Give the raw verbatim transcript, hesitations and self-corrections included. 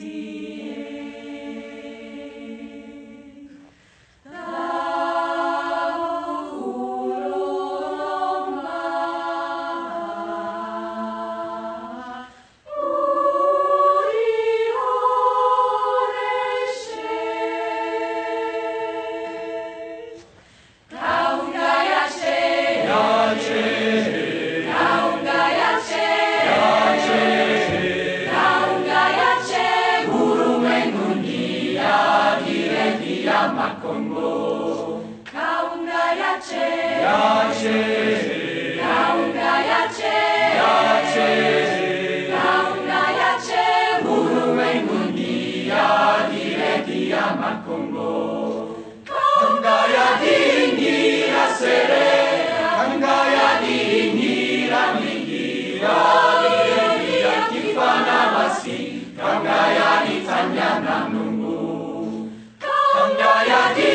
Makongo kaunga yache yache kaunga yache yache kaunga yache ulimwenguni yagiredia Makongo kaunga yadingira sere kaunga yadingira mingira yagiredia kifana basi kaunga yaditanya na nungu kaunga yadingira